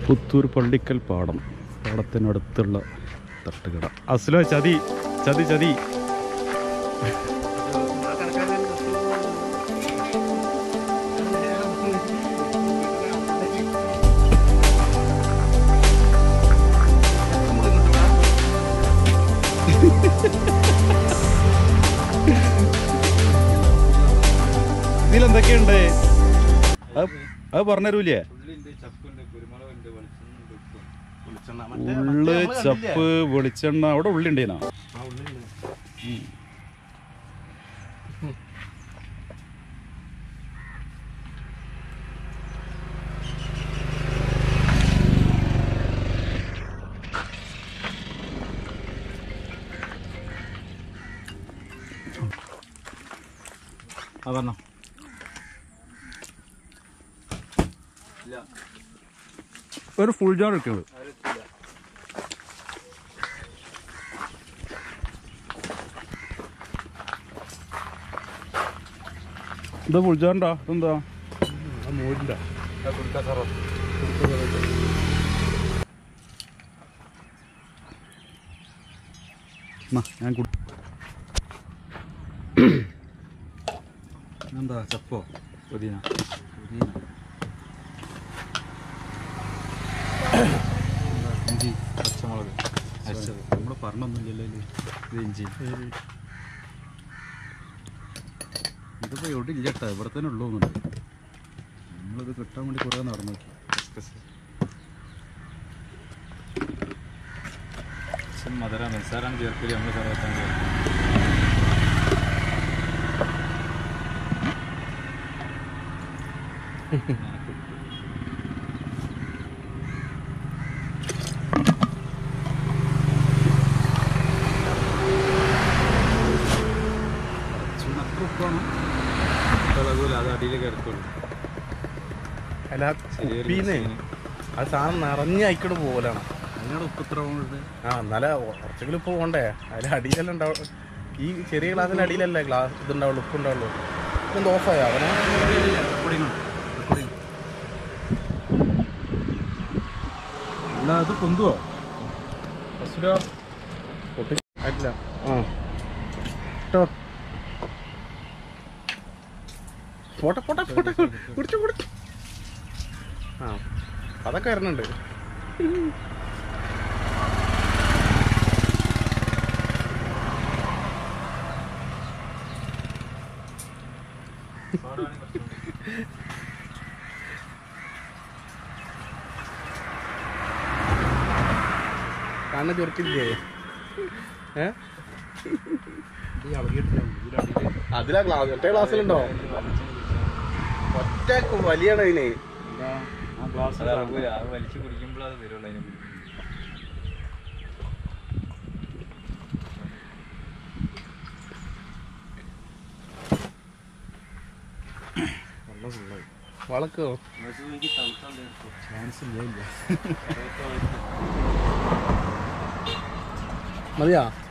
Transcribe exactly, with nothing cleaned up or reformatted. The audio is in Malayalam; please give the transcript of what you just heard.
പുത്തൂർ പള്ളിക്കൽ പാടം, പാടത്തിനടുത്തുള്ള തട്ടുകട. അസ്ലോ ചതി ചതി ചതി ഇതിലെന്തൊക്കെയുണ്ട് അത് പറഞ്ഞുതരൂലേ? ഉള്ള്, ചപ്പ്, വെളിച്ചെണ്ണ. അവിടെ ഉള്ളി ഉണ്ടേനാ? പറഞ്ഞോ. ഒരു ഫുൾ ജാർ എടുക്കുന്നത്. എന്താ ഫുൾ ജാറിൻ്റെ? ഇതെന്താ മോരിൻ്റെ? ഞാൻ എന്താ ചപ്പോ പുതിന പുതിന ഇഞ്ചി പച്ചമുളക് അരച്ചത്. നമ്മൾ പറഞ്ഞൊന്നുമില്ലല്ലോ ഇത് ഇഞ്ചി. ഇതിപ്പോൾ എവിടെ ഇല്ല കേട്ടോ, ഇവിടെ തന്നെ ഉള്ളൂ എന്നുണ്ട്. നമ്മളിത് കിട്ടാൻ വേണ്ടി കുറേ നടന്നു നോക്കി. മധുര നിസ്സാരാണ് ചേർക്കല്. നമ്മൾ സർവത്താൻ അത് അടിയിലേക്ക് ഇറക്കുള്ളൂ. അല്ല ഉപ്പീന്ന് അത് സാധനം നിറഞ്ഞ അയക്കോട് പോലാണ്. അതിനോട് ഉപ്പ് ഇത്ര ആ എന്നാലേ കുറച്ചെങ്കിലും ഉപ്പ് പോകണ്ടേ? അതിൽ അടിയിലെല്ലാം ഉണ്ടാവും. ഈ ചെറിയ ഗ്ലാസിൻ്റെ അടിയിലല്ലേ ഗ്ലാസ് ഇതുണ്ടാവുള്ളൂ, ഉപ്പ് ഉണ്ടാവുള്ളൂ. ഇതെന്ത് ഓഫായോ അവനെ? അല്ല അത് പൊന്തുവോ? ആയിട്ടില്ല. ആ കേട്ടോ, പോട്ടെ പോട്ടെ പോട്ടെ കുടിച്ചു കുടിച്ചു. ആ അതൊക്കെ വരുന്നുണ്ട്. കണ്ണ് ചൊറുക്കില്ലേ? ഏ അതിലാ ഗ്ലാസ് ഒറ്റ ഗ്ലാസ്സിലുണ്ടോ? ഒറ്റ വലിയാണ് അതിന്. വലിച്ചു കുടിക്കുമ്പോൾ അത് വരുള്ളൂ. അതിന് വളക്കോ മതിയാ?